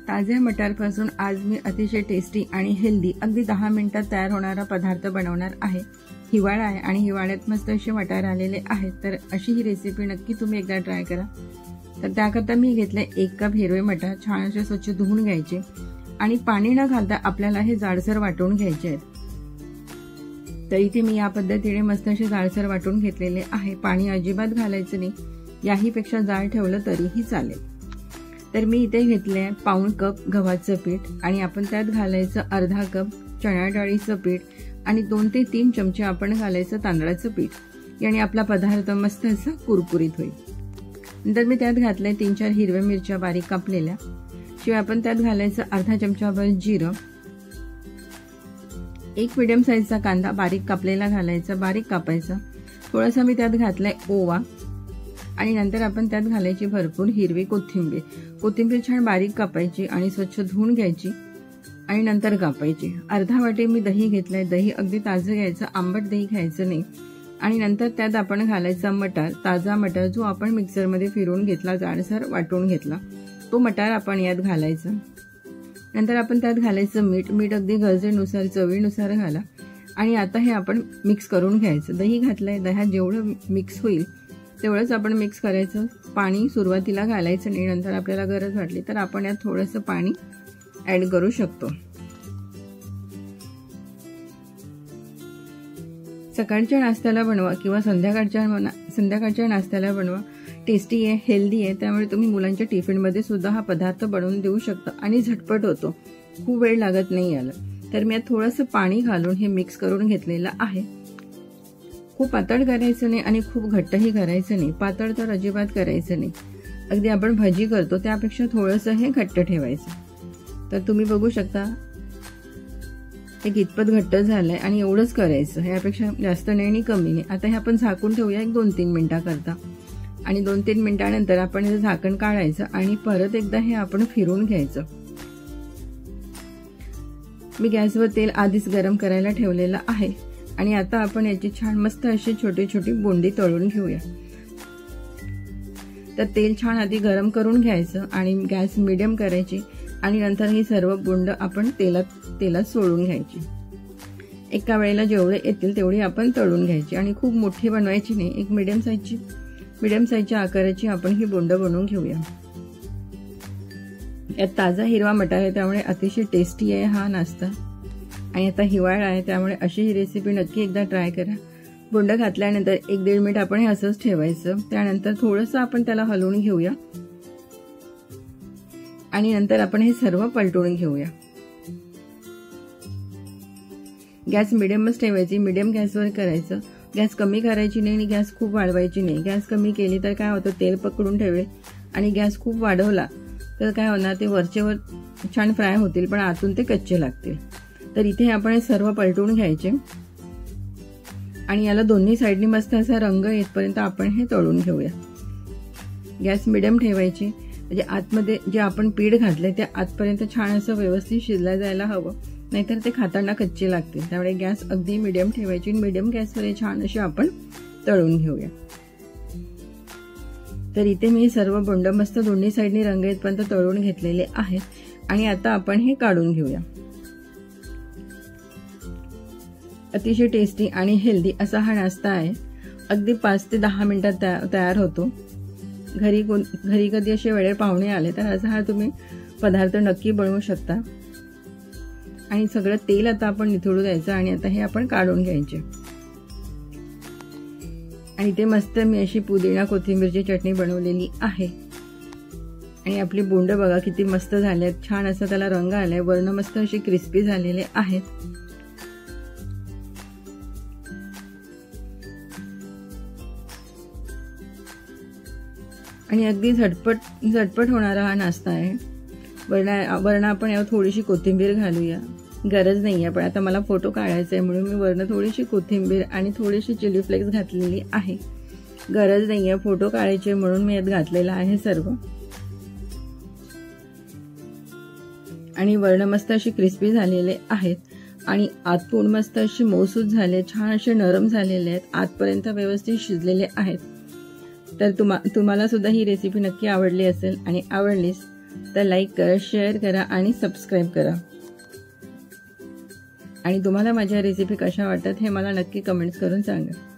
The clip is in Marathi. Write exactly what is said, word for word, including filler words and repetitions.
ताज्या मटारपासून आज मी अतिशय टेस्टी आणि हेल्दी अगदी दहा मिनिटात तयार होणारा पदार्थ बनवणार आहे। हिवाळा आहे आणि हिवाळ्यात मस्त असे मटार आलेले आहेत, तर अशी ही रेसिपी नक्की तुम्ही एकदा ट्राय करा। तर त्याकरता मी घेतले एक कप हिरवे मटार, छान असे स्वच्छ धुवून घ्यायचे आणि पाणी न घालता आपल्याला हे जाडसर वाटून घ्यायचे आहेत। तर इथे मी या पद्धतीने मस्त असे जाडसर वाटून घेतलेले आहे। पाणी अजिबात घालायचं नाही, याहीपेक्षा जाड ठेवलं तरीही चालेल। तर मी इथे घेतले पाऊण कप गव्हाचं पीठ आणि आपण त्यात घालायचं अर्धा कप चणा डाळीचं पीठ आणि दोन ते तीन चमचे आपण घालायचं तांदळाचं पीठ। याने आपला पदार्थ मस्त असा कुरकुरीत होईल। नंतर मी त्यात घातले तीन चार हिरव्या मिरच्या बारीक कापलेल्या, शिवाय आपण त्यात घालायचं अर्धा चमचाभर जिरं, एक मीडियम साईजचा कांदा बारीक कापलेला घालायचा, बारीक कापायचा। थोडासा मी त्यात घातलाय ओवा आणि नंतर आपण त्यात घालायची भरपूर हिरवी कोथिंबीर। कोथिंबीर छान बारीक कापायची आणि स्वच्छ धुवून घ्यायची आणि नंतर कापायची। अर्धा वाटी मी दही घेतलाय, दही अगदी ताजं घ्यायचं, आंबट दही खायचं नाही। आणि नंतर त्यात आपण घालायचा मटार, ताजा मटार जो आपण मिक्सरमध्ये फिरवून घेतला, जाडसर वाटून घेतला, तो मटार आपण यात घालायचा। नंतर आपण त्यात घालायचं मीठ, मीठ अगदी गरजेनुसार चवीनुसार घाला आणि आता हे आपण मिक्स करून घ्यायचं। दही घातलंय, दह्यात जेवढं मिक्स होईल तेवढंच आपण मिक्स करायचं। पाणी सुरुवातीला घालायचं नाही, नंतर आपल्याला गरज वाटली तर आपण यात थोडंसं पाणी ऍड करू शकतो। सकाळच्या नाश्त्याला बनवा किंवा संध्याकाळच्या संध्याकाळच्या नाश्त्याला बनवा, टेस्टी आहे, हेल्दी आहे, त्यामुळे तुम्ही मुलांच्या टिफिनमध्ये सुद्धा हा पदार्थ बनवून देऊ शकता आणि झटपट होतो, खूप वेळ लागत नाही याला। तर मी यात थोडंसं पाणी घालून हे मिक्स करून घेतलेलं आहे। खूप पातळ करायचं नाही आणि खूप घट्टही करायचं नाही, पातळ तर अजिबात करायचं नाही। अगदी आपण भजी करतो त्यापेक्षा थोडंसं हे घट्ट ठेवायचं। तर तुम्ही बघू शकता हे कितपत घट्ट झालंय आणि एवढंच करायचं, यापेक्षा जास्त नाही आणि कमी नाही। आता हे आपण झाकून ठेवूया एक दोन तीन मिनिटाकरता आणि दोन तीन मिनिटानंतर आपण हे झाकण काढायचं आणि परत एकदा हे आपण फिरवून घ्यायचं। मी गॅसवर तेल आधीच गरम करायला ठेवलेलं आहे आणि आता आपण याची छान मस्त अशी छोटी छोटी बोंडी तळून घेऊया। तर तेल छान आधी गरम करून घ्यायचं आणि गॅस मीडियम करायची आणि नंतर ही सर्व बोंड आपण तेलात तेलात सोडून घ्यायची। एका वेळेला जेवढे येतील तेवढी आपण तळून घ्यायची आणि खूप मोठी बनवायची नाही, एक मीडियम साईजची मीडियम साईजच्या आकाराची आपण ही बोंड बनवून घेऊया। यात ताजा हिरवा मटार आहे त्यामुळे अतिशय टेस्टी आहे हा नाश्ता आणि आता हिवाळा आहे त्यामुळे अशी ही रेसिपी नक्की एकदा ट्राय करा। बोंड घातल्यानंतर एक दीड मिनिट आपण हे असंच ठेवायचं, त्यानंतर थोडंसं आपण त्याला हलवून घेऊया आणि नंतर आपण हे सर्व पलटून घेऊया। गॅस मिडियमच ठेवायची, मिडियम गॅसवर करायचं, गॅस कमी करायची नाही आणि गॅस खूप वाढवायची नाही। गॅस कमी केली तर काय होतं, तेल पकडून ठेवेल आणि गॅस खूप वाढवला तर काय होणार, ते वरचेवर छान फ्राय होतील पण आतून ते कच्चे लागतील। तर इथे आपण हे सर्व पलटून घ्यायचे आणि याला दोन्ही साईडनी मस्त असा रंग येतपर्यंत आपण हे तळून घेऊया। गॅस मिडियम ठेवायची, म्हणजे आतमध्ये जे आपण पीठ घातले ते आतपर्यंत छान असं व्यवस्थित शिजला जायला हवं, नाहीतर ते खाताना कच्चे लागतील। त्यामुळे गॅस अगदी मिडियम ठेवायची, मिडियम गॅसवर छान असे आपण तळून घेऊया। तर इथे मी सर्व बोंड मस्त दोन्ही साईडनी रंग येतपर्यंत तळून घेतलेले आहेत आणि आता आपण हे काढून घेऊया। अतिशय टेस्टी आणि हेल्दी असा हा नाश्ता आहे, अगदी पाच ते दहा मिनिटात तयार होतो। घरी घरी कधी असे वेळेवर पाहुणे आले तर असा हा तुम्ही पदार्थ नक्की बनवू शकता। आणि सगळं तेल आता आपण निथळू द्यायचं आणि आता हे आपण काढून घ्यायचे आणि ते मस्त मी अशी पुदिना कोथिंबीरची चटणी बनवलेली आहे आणि आपली बोंड बघा किती मस्त झाल्यात, छान असा त्याला रंग आलाय, वर्ण मस्त अशी क्रिस्पी झालेले आहेत। आणि अगदी झटपट झटपट होणारा हा नाश्ता आहे। वरना वरना आपण यावर थोडीशी कोथिंबीर घालूया, गरज नाही आहे पण आता मला फोटो काढायचा आहे म्हणून मी वरनं थोडीशी कोथिंबीर आणि थोडीशी चिली फ्लेक्स घातलेली आहे। गरज नाही आहे, फोटो काढायचे म्हणून मी यात घातलेला आहे सर्व। आणि वर्ण मस्त अशी क्रिस्पी झालेले आहेत आणि आतून मस्त अशी मऊसूत झाले, छान असे नरम झालेले आहेत, आतपर्यंत व्यवस्थित शिजलेले आहेत। तर तुम्हा तुम्हाला सुद्धा ही रेसिपी नक्की आवडली असेल आणि आवडलीस तर लाईक करा, शेअर करा आणि सबस्क्राईब करा. आणि तुम्हाला माझ्या रेसिपी कशा वाटतात हे मला नक्की कमेंट्स करून सांगा.